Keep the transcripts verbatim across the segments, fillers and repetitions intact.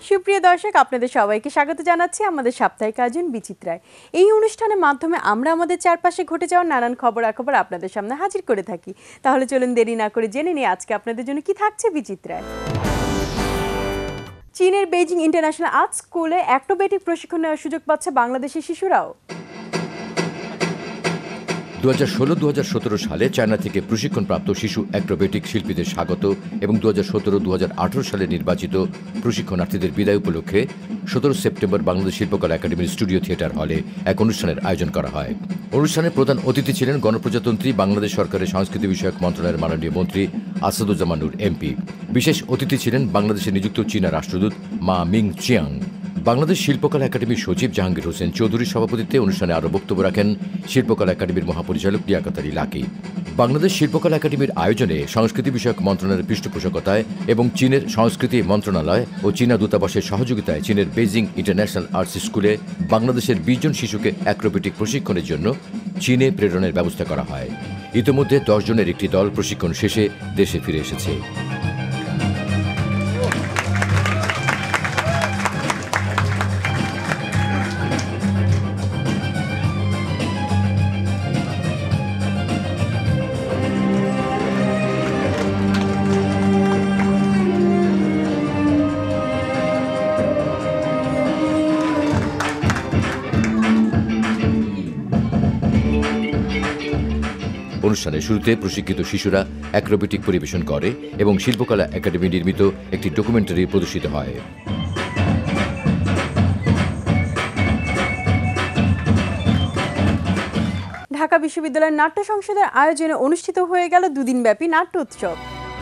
সুপ্রিয় দর্শক, আপনাদের সবাইকে স্বাগত জানাচ্ছি আমাদের সাপ্তাহিক আয়োজন বিচিত্রায়। এই অনুষ্ঠানের মাধ্যমে আমরা আমাদের চারপাশে ঘটে যাওয়া নানান খবরাখবর আপনাদের সামনে হাজির করে থাকি। তাহলে চলুন দেরি না করে জেনে নিই আজকে আপনাদের জন্য কি থাকছে বিচিত্রায়। চীনের বেইজিং ইন্টারন্যাশনাল আর্ট স্কুলে অ্যাক্রোবেটিক প্রশিক্ষণ নেওয়ার সুযোগ পাচ্ছে বাংলাদেশের শিশুরাও। দু হাজার ষোলো দু হাজার সতেরো সালে চায়না থেকে প্রশিক্ষণপ্রাপ্ত শিশু অ্যাক্রোবেটিক শিল্পীদের স্বাগত এবং দু হাজার সতেরো দু হাজার আঠারো সালে নির্বাচিত প্রশিক্ষণার্থীদের বিদায় উপলক্ষে সতেরো সেপ্টেম্বর বাংলাদেশ শিল্পকলা একাডেমির স্টুডিও থিয়েটার হলে এক অনুষ্ঠানের আয়োজন করা হয়। অনুষ্ঠানে প্রধান অতিথি ছিলেন গণপ্রজাতন্ত্রী বাংলাদেশ সরকারের সংস্কৃতি বিষয়ক মন্ত্রণালয়ের মাননীয় মন্ত্রী আসাদুজ্জামান নূর এমপি। বিশেষ অতিথি ছিলেন বাংলাদেশে নিযুক্ত চীনা রাষ্ট্রদূত মা মিং চিয়াং। বাংলাদেশ শিল্পকলা একাডেমির সচিব জাহাঙ্গীর হোসেন চৌধুরীর সভাপতিত্বে অনুষ্ঠানে আরও বক্তব্য রাখেন শিল্পকলা একাডেমির মহাপরিচালক লিয়াকত আলী লাকি। বাংলাদেশ শিল্পকলা একাডেমির আয়োজনে সংস্কৃতি বিষয়ক মন্ত্রণালয়ের পৃষ্ঠপোষকতায় এবং চীনের সংস্কৃতি মন্ত্রণালয় ও চীনা দূতাবাসের সহযোগিতায় চীনের বেইজিং ইন্টারন্যাশনাল আর্টস স্কুলে বাংলাদেশের বিশ জন শিশুকে অ্যাক্রোবেটিক প্রশিক্ষণের জন্য চীনে প্রেরণের ব্যবস্থা করা হয়। ইতিমধ্যে দশ জনের একটি দল প্রশিক্ষণ শেষে দেশে ফিরে এসেছে। অনুষ্ঠানের শুরুতে প্রশিক্ষিত শিশুরা অ্যাক্রোবেটিক পরিবেশন করে এবং শিল্পকলা একাডেমি নির্মিত একটি ডকুমেন্টারি প্রদর্শিত হয়। ঢাকা বিশ্ববিদ্যালয়ের নাট্য সংসদের আয়োজনে অনুষ্ঠিত হয়ে গেল দুদিনব্যাপী নাট্য উৎসব।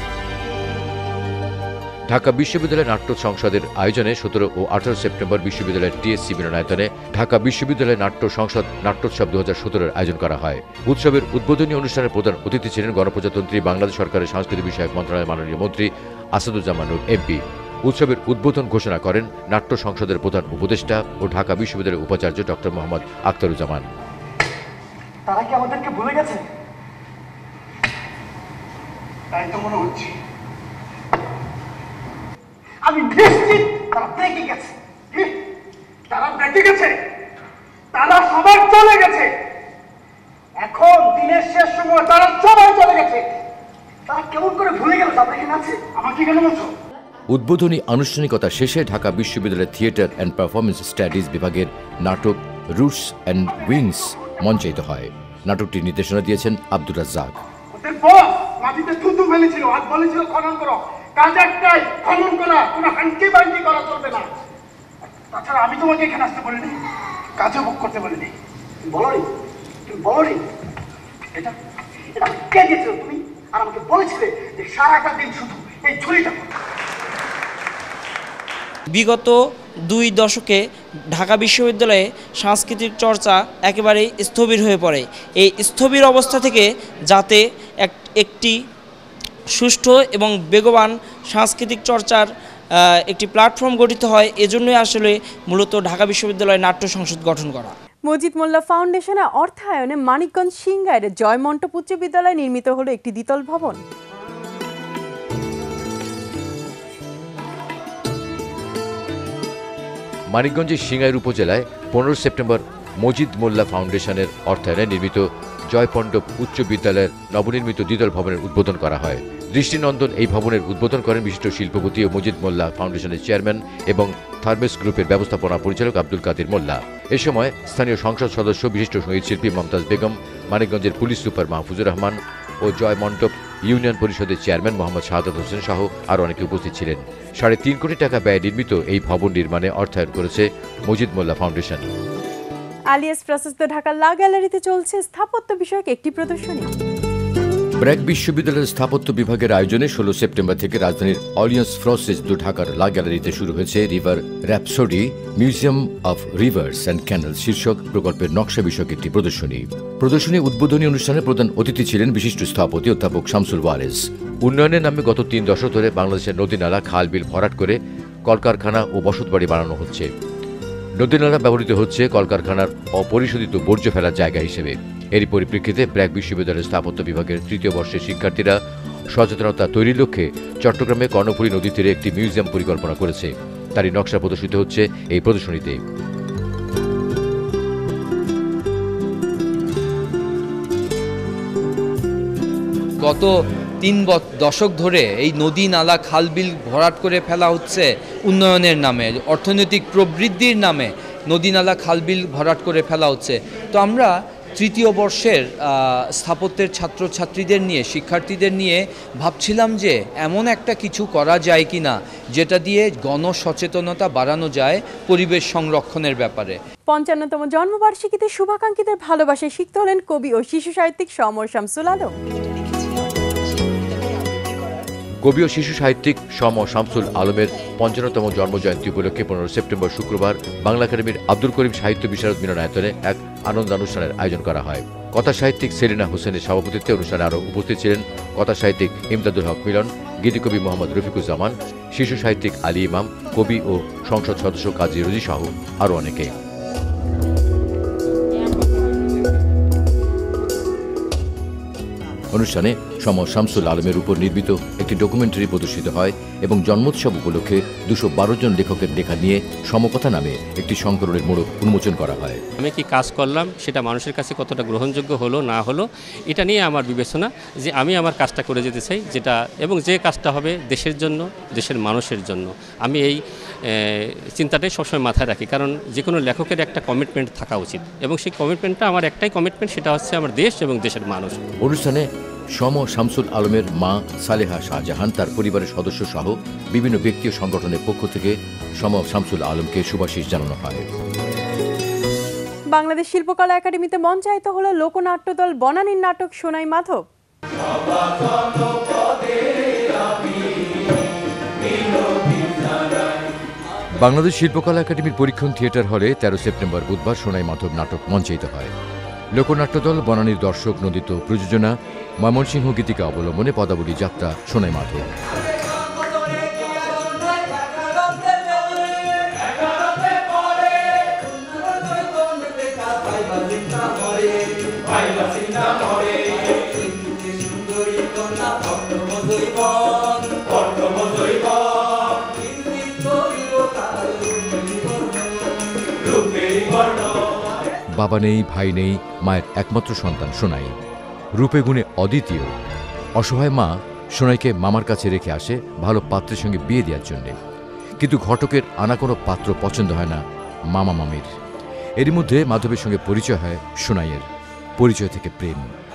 ঢাকা বিশ্ববিদ্যালয় নাট্য সংসদের আয়োজনে সতেরো ও আঠারো সেপ্টেম্বর বিশ্ববিদ্যালয়ের টিএসসি মিলনায়তনে ঢাকা বিশ্ববিদ্যালয় নাট্য সংসদ নাট্যোৎসব দু হাজার সতেরোর আয়োজন করা হয়। উৎসবের উদ্বোধনী অনুষ্ঠানের প্রধান অতিথি ছিলেন গণপ্রজাতন্ত্রী বাংলাদেশ সরকারের সংস্কৃতি বিষয়ক মন্ত্রণালয়ের মাননীয় মন্ত্রী আসাদুজ্জামান নূর এমপি। উৎসবের উদ্বোধন ঘোষণা করেন নাট্য সংসদের প্রধান উপদেষ্টা ও ঢাকা বিশ্ববিদ্যালয়ের উপাচার্য ডক্টর মোহাম্মদ আখতারুজ্জামান। তারা কি আমাদেরকে ভুলে গেছে? তাই তো মনে হচ্ছে। আমি নিশ্চিত তারা বেঁকে গেছে। তারা বেঁকে গেছে, তারা সবাই চলে গেছে। এখন দিনের শেষ সময় তারা সবাই চলে গেছে। তারা কেমন করে ভুলে গেল তারা এখানে আছে? আমাকে কেন বলছো? উদ্বোধনী আনুষ্ঠানিকতা শেষে ঢাকা বিশ্ববিদ্যালয়ের থিয়েটার অ্যান্ড পারফরমেন্স স্টাডিজ বিভাগের নাটক রুটস অ্যান্ড উইংস মঞ্চায়িত হয়। নাটকটির নির্দেশনা দিয়েছেন আব্দুর রাজ্জাক। ওদের বস মাটিতে থুতু ফেলেছিল, আজ বলেছিল খনন করো। কাজ একটাই, খনন করা, কোনো হাঙ্কি বাঙ্কি করা চলবে না। তাছাড়া আমি তোমাকে এখানে আসতে বলিনি, কাজও বুক করতে বলিনি। তুমি বলো নি, তুমি বলো নি এটা এটা কে দিয়েছিল তুমি? আর আমাকে বলেছিলে যে সারাটা দিন শুধু এই ছুরিটা। বিগত দুই দশকে ঢাকা বিশ্ববিদ্যালয়ে সাংস্কৃতিক চর্চা একেবারেই স্থবির হয়ে পড়ে। এই স্থবির অবস্থা থেকে যাতে একটি সুষ্ঠু এবং বেগবান সাংস্কৃতিক চর্চার একটি প্ল্যাটফর্ম গঠিত হয়, এজন্যই আসলে মূলত ঢাকা বিশ্ববিদ্যালয় নাট্য সংসদ গঠন করা। মজিদ মোল্লা ফাউন্ডেশনের অর্থায়নে মানিকগঞ্জ সিংগাইরে জয়মন্টপ উচ্চ বিদ্যালয়ে নির্মিত হলো একটি দ্বিতল ভবন। মানিকগঞ্জের সিংগাইর উপজেলায় পনেরো সেপ্টেম্বর মজিদ মোল্লা ফাউন্ডেশনের অর্থায়নে নির্মিত জয়মন্টপ উচ্চ বিদ্যালয়ের নবনির্মিত দ্বিতল ভবনের উদ্বোধন করা হয়। দৃষ্টিনন্দন এই ভবনের উদ্বোধন করেন বিশিষ্ট শিল্পপতি ও মজিদ মোল্লা ফাউন্ডেশনের চেয়ারম্যান এবং থার্মেস গ্রুপের ব্যবস্থাপনা পরিচালক আব্দুল কাদির মোল্লা। এ সময় স্থানীয় সংসদ সদস্য বিশিষ্ট সঙ্গীত শিল্পী মমতাজ বেগম, মানিকগঞ্জের পুলিশ সুপার মাহফুজুর রহমান ও জয়মন্টপ ইউনিয়ন পরিষদের চেয়ারম্যান মোহাম্মদ শাহাদাত হোসেন সহ আরও অনেকে উপস্থিত ছিলেন। সাড়ে তিন কোটি টাকা ব্যয়ে নির্মিত এই ভবন নির্মাণে অর্থায়ন করেছে মজিদ মোল্লা ফাউন্ডেশন। আলিয়াস প্রশস্ত ঢাকার লা গ্যালারিতে চলছে স্থাপত্য বিষয়ক একটি প্রদর্শনী। ব্র্যাক বিশ্ববিদ্যালয়ের স্থাপত্য বিভাগের আয়োজনে ষোলো সেপ্টেম্বর থেকে রাজধানীর অলিয়ান্স ফ্রসেস দু ঢাকার লা গ্যালারিতে শুরু হয়েছে river rhapsody museum of rivers and canal শীর্ষক প্রকল্পের নকশা বিষয়ক একটি প্রদর্শনী। প্রদর্শনী উদ্বোধনী অনুষ্ঠানে প্রধান অতিথি ছিলেন বিশিষ্ট স্থপতি অধ্যাপক শামসুল ওয়ারেস। উন্নয়নের নামে গত তিন দশক ধরে বাংলাদেশের নদী নালা, খাল বিল ভরাট করে কলকারখানা ও বসতবাড়ি বানানো হচ্ছে। নদী নালা ব্যবহৃত হচ্ছে কলকারখানার অপরিশোধিত বর্জ্য ফেলার জায়গা হিসেবে। এরই পরিপ্রেক্ষিতে ব্র্যাক বিশ্ববিদ্যালয়ের স্থাপত্য বিভাগের তৃতীয় বর্ষের শিক্ষার্থীরা সচেতনতা তৈরির লক্ষ্যে চট্টগ্রামে কর্ণফুলী নদী তীরে একটি মিউজিয়াম পরিকল্পনা করেছে। তারই নকশা প্রদর্শিত হচ্ছে এই প্রদর্শনীতে। গত তিন দশক ধরে এই নদী নালা খালবিল ভরাট করে ফেলা হচ্ছে উন্নয়নের নামে, অর্থনৈতিক প্রবৃদ্ধির নামে নদী নালা খালবিল ভরাট করে ফেলা হচ্ছে। তো আমরা তৃতীয় বর্ষের স্থাপত্যের ছাত্রছাত্রীদের নিয়ে, শিক্ষার্থীদের নিয়ে ভাবছিলাম যে এমন একটা কিছু করা যায় কি না যেটা দিয়ে গণসচেতনতা বাড়ানো যায় পরিবেশ সংরক্ষণের ব্যাপারে। পঞ্চান্নতম জন্মবার্ষিকীতে শুভাকাঙ্ক্ষীদের ভালোবাসায় সিক্ত হলেন কবি ও শিশু সাহিত্যিক সমর শামসুল আলম। কবি ও শিশু সাহিত্যিক সম শামসুল আলমের পঞ্চান্নতম জন্মজয়ন্তী উপলক্ষে পনেরো সেপ্টেম্বর শুক্রবার বাংলা একাডেমির আব্দুল করিম সাহিত্য বিশারদ মিলনায়তনে এক আনন্দানুষ্ঠানের আয়োজন করা হয়। কথা সাহিত্যিক সেলিনা হোসেনের সভাপতিত্বে অনুষ্ঠানে আরও উপস্থিত ছিলেন কথা সাহিত্যিক ইমদাদুল হক মিলন, গীতিকবি মোহাম্মদ রফিকুজ্জামান, শিশু সাহিত্যিক আলী ইমাম, কবি ও সংসদ সদস্য কাজী রুজি সহ আরও অনেকে। অনুষ্ঠানে সম শামসুল আলমের উপর নির্মিত একটি ডকুমেন্টারি প্রদর্শিত হয় এবং জন্মোৎসব উপলক্ষে দুশো বারো জন লেখকের লেখা নিয়ে সমকথা নামে একটি সংকলনের মোড়ক উন্মোচন করা হয়। আমি কি কাজ করলাম সেটা মানুষের কাছে কতটা গ্রহণযোগ্য হলো না হলো এটা নিয়ে আমার বিবেচনা, যে আমি আমার কাজটা করে যেতে চাই, যেটা এবং যে কাজটা হবে দেশের জন্য, দেশের মানুষের জন্য। আমি এই চিন্তাটাই সবসময় মাথায় রাখি, কারণ যে কোনো লেখকের একটা কমিটমেন্ট থাকা উচিত এবং সেই কমিটমেন্টটা আমার একটাই কমিটমেন্ট, সেটা হচ্ছে আমার দেশ এবং দেশের মানুষ। অনুষ্ঠানে সম শামসুল আলমের মা সালেহা শাহজাহান, তার পরিবারের সদস্য সহ বিভিন্ন ব্যক্তি ও সংগঠনের পক্ষ থেকে সম শামসুল আলমকে শুভাশিস জানানো হয়। বাংলাদেশ শিল্পকলা একাডেমিতে মঞ্চায়িত হল লোকনাট্য দল বনানীর নাটক সোনাই মাধব। বাংলাদেশ শিল্পকলা একাডেমির পরীক্ষণ থিয়েটার হলে তেরো সেপ্টেম্বর বুধবার সোনাই মাধব নাটক মঞ্চায়িত হয়। লোকনাট্য দল বনানীর দর্শক নন্দিত প্রযোজনা, ময়মনসিংহ গীতিকা অবলম্বনে পদাবলী যাত্রা সোনাই মাধব। বাবা নেই, ভাই নেই, মায়ের একমাত্র সন্তান সোনাই। রূপে গুণে অদ্বিতীয়, অসহায় মা সোনাইকে মামার কাছে রেখে আসে ভালো পাত্রের সঙ্গে বিয়ে দেওয়ার জন্য। কিন্তু ঘটকের আনা কোনো পাত্র পছন্দ হয় না মামা মামির। এরই মধ্যে মাধবের সঙ্গে পরিচয় হয় সোনাইয়ের। পরিচয় থেকে প্রেম।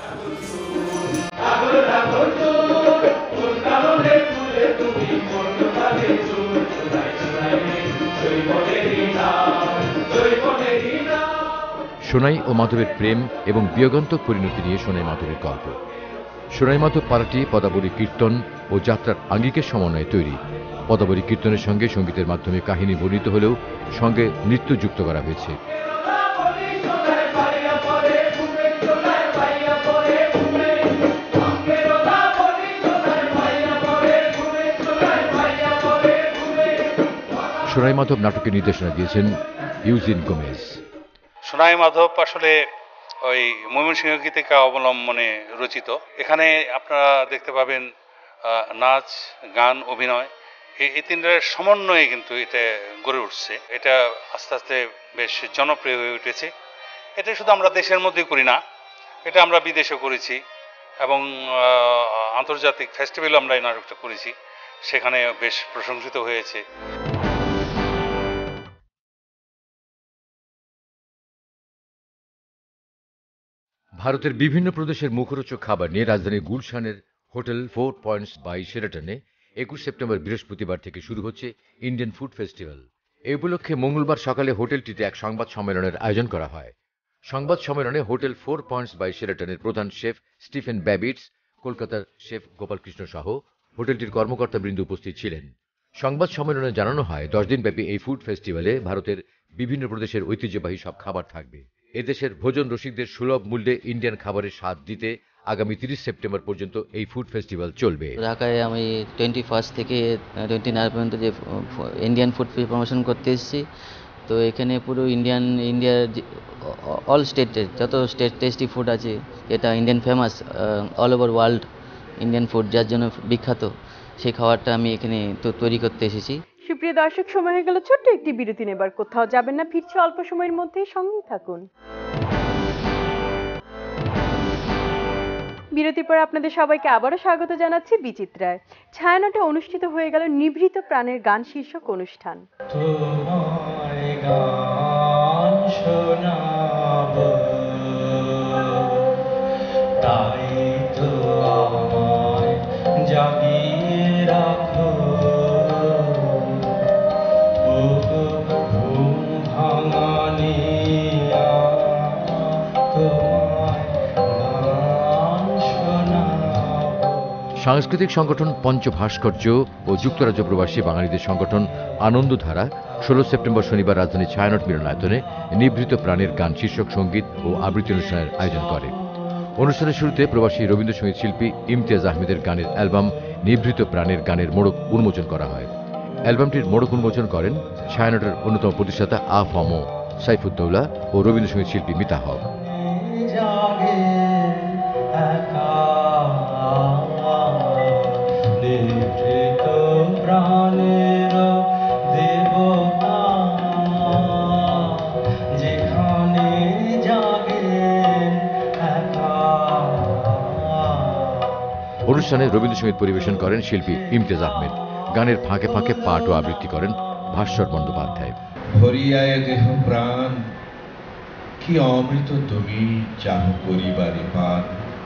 সোনাই ও মাধবের প্রেম এবং বিয়োগান্তক পরিণতি নিয়ে সোনাই মাধবের গল্প। সোনাই মাধব পাড়াটি পদাবলী কীর্তন ও যাত্রার আঙ্গিকের সমন্বয়ে তৈরি। পদাবলী কীর্তনের সঙ্গে সঙ্গীতের মাধ্যমে কাহিনী বর্ণিত হলেও সঙ্গে নৃত্য যুক্ত করা হয়েছে। সোনাই মাধব নাটকের নির্দেশনা দিয়েছেন ইউজিন গোমেজ। সোনাই মাধব আসলে ওই ময়মনসিংহ গীতিকা অবলম্বনে রচিত। এখানে আপনারা দেখতে পাবেন নাচ, গান, অভিনয়, এই তিনটার সমন্বয়ে কিন্তু এটা গড়ে উঠছে। এটা আস্তে আস্তে বেশ জনপ্রিয় হয়ে উঠেছে। এটা শুধু আমরা দেশের মধ্যে করি না, এটা আমরা বিদেশে করেছি এবং আন্তর্জাতিক ফেস্টিভ্যালে আমরা এই নাটকটা করেছি, সেখানে বেশ প্রশংসিত হয়েছে। ভারতের বিভিন্ন প্রদেশের মুখরোচক খাবার নিয়ে রাজধানীর গুলশানের হোটেল ফোর পয়েন্টস বাই শেরাটনে একুশ সেপ্টেম্বর বৃহস্পতিবার থেকে শুরু হচ্ছে ইন্ডিয়ান ফুড ফেস্টিভ্যাল। এই উপলক্ষে মঙ্গলবার সকালে হোটেলটিতে এক সংবাদ সম্মেলনের আয়োজন করা হয়। সংবাদ সম্মেলনে হোটেল ফোর পয়েন্টস বাই শেরাটনের প্রধান শেফ স্টিফেন ব্যাবিটস, কলকাতার শেফ গোপালকৃষ্ণ সহ হোটেলটির কর্মকর্তাবৃন্দ উপস্থিত ছিলেন। সংবাদ সম্মেলনে জানানো হয়, দশ দিনব্যাপী এই ফুড ফেস্টিভ্যালে ভারতের বিভিন্ন প্রদেশের ঐতিহ্যবাহী সব খাবার থাকবে। এদেশের ভোজন রসিকদের সুলভ মূল্যে ইন্ডিয়ান খাবারের স্বাদ দিতে আগামী তিরিশ সেপ্টেম্বর পর্যন্ত এই ফুড ফেস্টিভ্যাল চলবে। ঢাকায় আমি টোয়েন্টি ফার্স্ট থেকে টোয়েন্টি নাইন পর্যন্ত যে ইন্ডিয়ান ফুড প্রমোশন করতে এসেছি, তো এখানে পুরো ইন্ডিয়ান ইন্ডিয়ার অল স্টেটের যত স্টেট টেস্টি ফুড আছে, এটা Indian famous all over world Indian food যার জন্য বিখ্যাত, সেই খাবারটা আমি এখানে তো তৈরি করতে এসেছি। সুপ্রিয় দর্শক, সময় হয়ে গেল ছোট্ট একটি বিরতি নেবার। কোথাও যাবেন না, ফিরছে অল্প সময়ের মধ্যেই, সঙ্গেই থাকুন। বিরতির পর আপনাদের সবাইকে আবারও স্বাগত জানাচ্ছি বিচিত্রায়। ছায়ানটে অনুষ্ঠিত হয়ে গেল নিভৃত প্রাণের গান শীর্ষক অনুষ্ঠান। তোমায় গান শোনাবো, তাই তো আমায় জাগিয়ে রাখো। ও ঘুম ভাঙানিয়া, তোমায় গান শোনাবো। সাংস্কৃতিক সংগঠন পঞ্চভাস্কর্য ও যুক্তরাজ্য প্রবাসী বাঙালিদের সংগঠন আনন্দধারা ষোলো সেপ্টেম্বর শনিবার রাজধানী ছায়ানট মিলনায়তনে নিভৃত প্রাণের গান শীর্ষক সঙ্গীত ও আবৃত্তি অনুষ্ঠানের আয়োজন করে। অনুষ্ঠানের শুরুতে প্রবাসী রবীন্দ্রসঙ্গীত শিল্পী ইমতিয়াজ আহমেদের গানের অ্যালবাম নিভৃত প্রাণের গানের মোড়ক উন্মোচন করা হয়। অ্যালবামটির মোড়ক উন্মোচন করেন ছায়ানটের অন্যতম প্রতিষ্ঠাতা আ ফম সাইফুদ্দৌলা ও রবীন্দ্রসঙ্গীত শিল্পী মিতা হক। জাগে একা নিভৃত প্রাণের দেবতা, যেখানে জাগে একা। অনুষ্ঠানে রবীন্দ্রসঙ্গীত পরিবেশন করেন শিল্পী ইমতিয়াজ আহমেদ। গানের ফাঁকে ফাঁকে পাঠ ও আবৃত্তি করেন ভাস্বর বন্দ্যোপাধ্যায়। ভরিয়ায় দেহ প্রাণ, কি অমৃত তুমি চাহ করিবারে পান।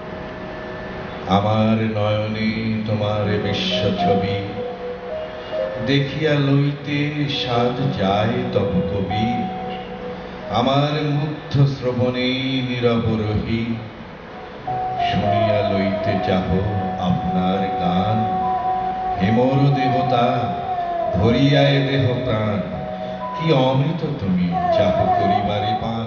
আমার নয়নে তোমার বিশ্ব ছবি, দেখিয়া লইতে সাজ যায় তব কবি। আমার মুগ্ধ শ্রবণে নীরব রহি, শুনিয়া লইতে চাহ আপনার গান। হেমর দেবতা, ভরিয়ায় দেহ প্রাণ, কি অমৃত তুমি চাহ করিবারে পান।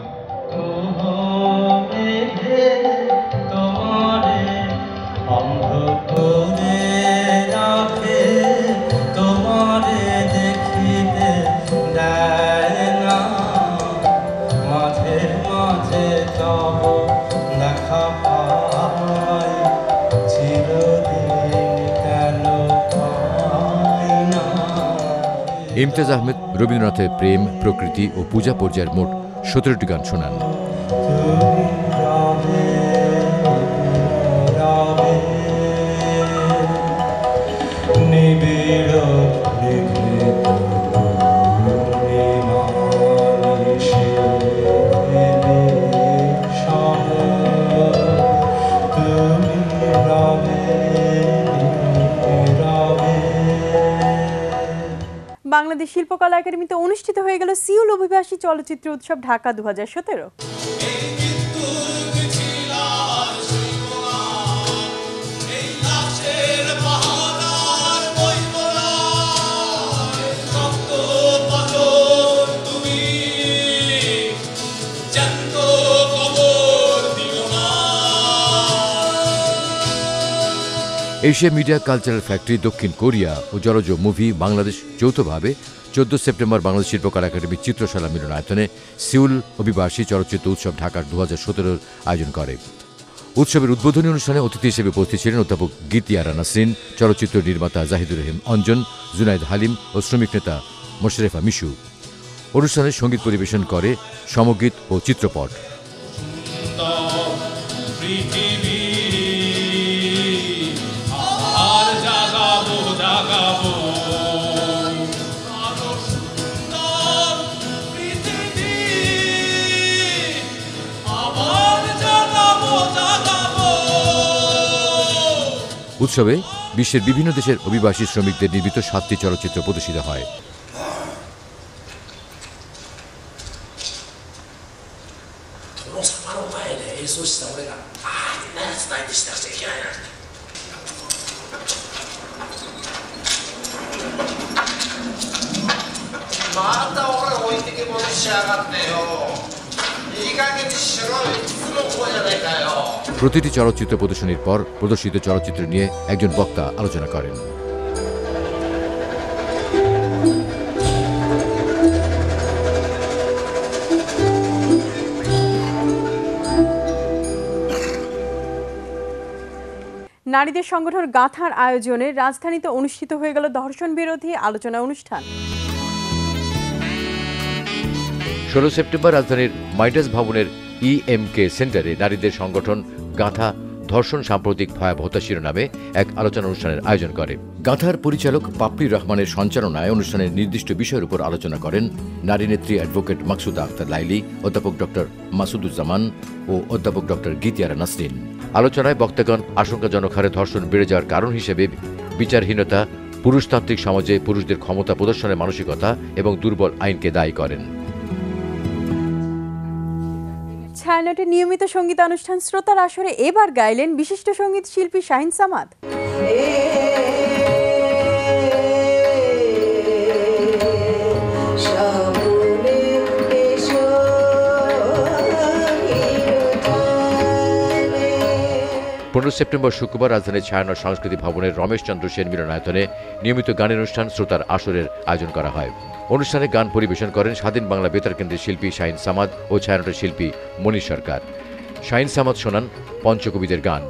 তোমারে অন্ধ করে রাখে, তোমারে দেখিতে দেয় না। মাঝে মাঝে তব দেখা পাই, চিরদিন কেন পাই না। ইমতিয়াজ আহমেদ রবীন্দ্রনাথের প্রেম, প্রকৃতি ও পূজা পর্যায়ের মোট সতেরোটি গান শোনান। তুমি রবে রবে নিবিড় নিভৃত নিমানিশে এলে সব। তুমি রবে রবে। বাংলাদেশ শিল্পকলা একাডেমিতে অনুষ্ঠিত হয়ে গেল সিউল অভিবাসী চলচ্চিত্র উৎসব ঢাকা দু হাজার সতেরো। এশিয়া মিডিয়া কালচারাল ফ্যাক্টরি, দক্ষিণ কোরিয়া ও জলজ মুভি বাংলাদেশ যৌথভাবে চোদ্দ সেপ্টেম্বর বাংলাদেশ শিল্পকলা একাডেমি চিত্রশালা মিলনায়তনে সিউল অভিবাসী চলচ্চিত্র উৎসব ঢাকার দু হাজার সতেরোর আয়োজন করে। উৎসবের উদ্বোধনী অনুষ্ঠানে অতিথি হিসেবে উপস্থিত ছিলেন অধ্যাপক গীতিয়ারা নাসরিন, চলচ্চিত্র নির্মাতা জাহিদুর রহিম অঞ্জন, জুনায়েদ হালিম ও শ্রমিক নেতা মোশারেফা মিশু। অনুষ্ঠানে সঙ্গীত পরিবেশন করে সমগীত ও চিত্রপট। উৎসবে বিশ্বের বিভিন্ন দেশের অভিবাসী শ্রমিকদের নির্মিত সাতটি চলচ্চিত্র প্রদর্শিত হয়। প্রতিটি চলচ্চিত্র প্রদর্শনীর পর প্রদর্শিত চলচ্চিত্র নিয়ে একজন বক্তা আলোচনা করেন। নারীদের সংগঠন গাঁথার আয়োজনে রাজধানীতে অনুষ্ঠিত হয়ে গেল ধর্ষণ বিরোধী আলোচনা অনুষ্ঠান। ষোলো সেপ্টেম্বর রাজধানীর মাইডাস ভবনের ই এম কে সেন্টারে নারীদের সংগঠন গাঁথা ধর্ষণ সাম্প্রতিক ভয়াবহতা শিরোনামে এক আলোচনা অনুষ্ঠানের আয়োজন করে। গাঁথার পরিচালক পাপড়ি রহমানের সঞ্চালনায় অনুষ্ঠানের নির্দিষ্ট বিষয়ের উপর আলোচনা করেন নারী নেত্রী অ্যাডভোকেট মাকসুদা আক্তার লাইলি, অধ্যাপক ডক্টর মাসুদুজ্জামান ও অধ্যাপক ডক্টর গীতিয়ারা নাসরিন। আলোচনায় বক্তাগণ আশঙ্কাজনক হারে ধর্ষণ বেড়ে যাওয়ার কারণ হিসেবে বিচারহীনতা, পুরুষতান্ত্রিক সমাজে পুরুষদের ক্ষমতা প্রদর্শনের মানসিকতা এবং দুর্বল আইনকে দায়ী করেন। ছায়ানটের নিয়মিত সঙ্গীতানুষ্ঠান শ্রোতার আসরে এবার গাইলেন বিশিষ্ট সঙ্গীত শিল্পী শাহিন সামাদ। পনেরো সেপ্টেম্বর শুক্রবার রাজধানীর ছায়ানট সংস্কৃতি ভবনের রমেশ চন্দ্র সেন মিলনায়তনে নিয়মিত গানের অনুষ্ঠান শ্রোতার আসরের আয়োজন করা হয়। অনুষ্ঠানে গান পরিবেশন করেন স্বাধীন বাংলা বেতার কেন্দ্রের শিল্পী শাহিন সামাদ ও ছায়ানটের শিল্পী মনীষ সরকার। শাহিন সামাদ শোনান পঞ্চকবিদের গান।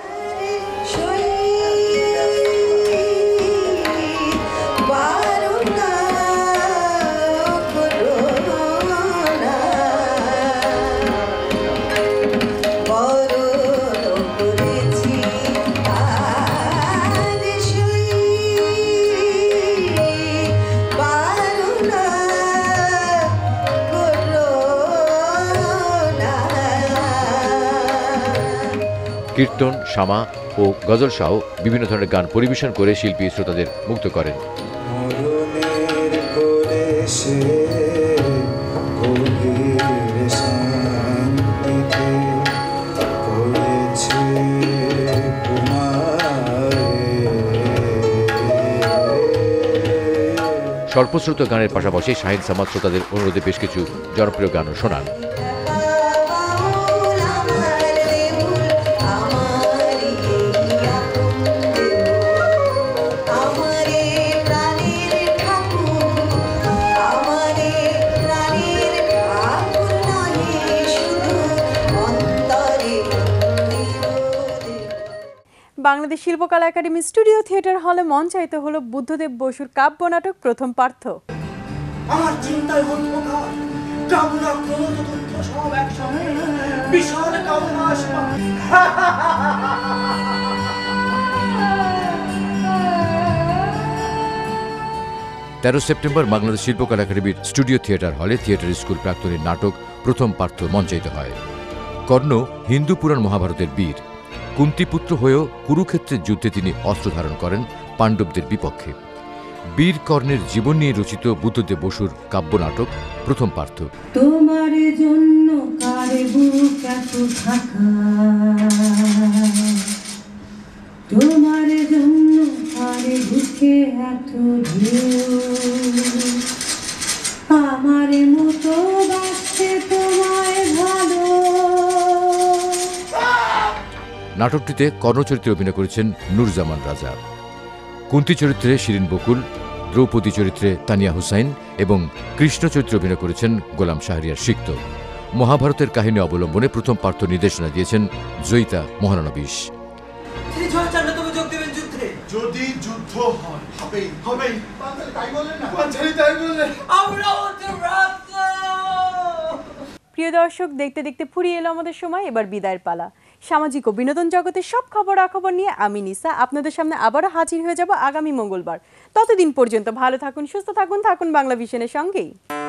কীর্তন, শামা ও গজল সহ বিভিন্ন ধরনের গান পরিবেশন করে শিল্পী শ্রোতাদের মুগ্ধ করেন। স্বল্পশ্রুত গানের পাশাপাশি শাহিন সামাদ শ্রোতাদের অনুরোধে বেশ কিছু জনপ্রিয় গানও শোনান। বাংলাদেশ শিল্পকলা একাডেমি স্টুডিও থিয়েটার হলে মঞ্চায়িত হলো বুদ্ধদেব বসুর কাব্য নাটক প্রথম পার্থ। আমার চিন্তায় অন্ধকার, কামনা ক্রোধ দুঃখ সব একসঙ্গে, বিশাল কামনা আসবা। তেরো সেপ্টেম্বর বাংলাদেশ শিল্পকলা একাডেমির স্টুডিও থিয়েটার হলে থিয়েটার স্কুল প্রাক্তনের নাটক প্রথম পার্থ মঞ্চায়িত হয়। কর্ণ হিন্দু পুরাণ মহাভারতের বীর। কুন্তিপুত্র হয়েও কুরুক্ষেত্রের যুদ্ধে তিনি অস্ত্র ধারণ করেন পাণ্ডবদের বিপক্ষে। বীর কর্ণের জীবন নিয়ে রচিত বুদ্ধদেব বসুর কাব্য নাটক প্রথম পার্থ। তোমার জন্য কারে বুক এত ফাঁকা, তোমার জন্য কারে বুকে এত ঢেউ, আমার মতো বাসছে তোমায় ভালো। নাটকটিতে কর্ণ চরিত্রে অভিনয় করেছেন নুরজামান রাজা। কুন্তী চরিত্রে শিরিন বকুল, দ্রৌপদী চরিত্রে তানিয়া হুসাইন এবং কৃষ্ণ চরিত্রে অভিনয় করেছেন গোলাম শাহরিয়ার সিক্ত। মহাভারতের কাহিনী অবলম্বনে প্রথম পার্থ নির্দেশনা দিয়েছেন জয়িতা মহানবিশ। যদি যুদ্ধ হয় হবেই হবেই, তাই বললেন না, তাই বললেন। প্রিয় দর্শক, দেখতে দেখতে ফুরিয়ে এলো আমাদের সময়, এবার বিদায়ের পালা। সামাজিক ও বিনোদন জগতের সব খবরাখবর নিয়ে আমি নিসা আপনাদের সামনে আবারও হাজির হয়ে যাব আগামী মঙ্গলবার। ততদিন পর্যন্ত ভালো থাকুন, সুস্থ থাকুন, থাকুন বাংলা ভিশনের সঙ্গেই।